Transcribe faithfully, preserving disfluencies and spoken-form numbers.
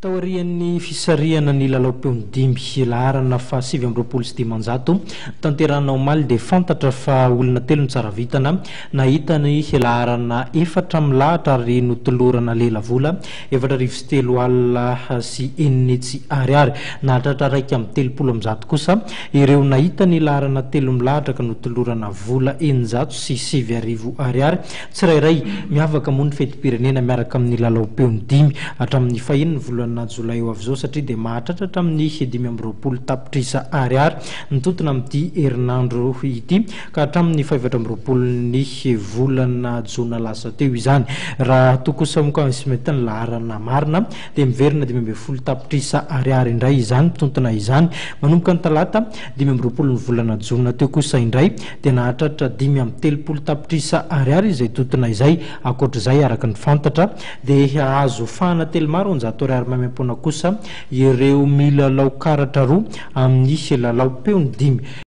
Taorian'ny fisariana ny lalao-peony dimy laharana fa sivy amby roapolo sy dimanjato tanterana omaly dia fantatra fa olona telo ny tsara vitana nahita ny laharana efatra milahatra ary notolorana lela vola efatra arivo sy telo alina sy enina sy ariary nahatratra raika amby telopolo amby zato kosa ireo nahita ny laharana telo milahatra ka notolorana vola eninjato sy sivy arivo ariary tsirairay miavaka moa ny fetim-pirenena miaraka amin'ny lalao-peony dimy hatramin'ny faheniny volana na jolay eo avy zao satria dia mahatratra hatramin'ny dimy amby roapolo tapitrisa ariary nitotona amin'ity herinandro ity ka hatramin'ny fahaefatra amby roapolo ny volana jona lasa teo izany raha tokosa moka sy mety ny laharana marina dia miverina dimy amby folo tapitrisa ariary indray izany tontona izany manomboka ny talata dimy amby roapolo ny volana jona teo kosa indray dia nahatratra dimy amby telopolo tapitrisa ariary izay tontona izay akoatr'izay araka ny fantatra dia azo fahana telomaro onjato ariary mamepona kosa ireo milalao karatra roa amin'ny lalao-peony dimy.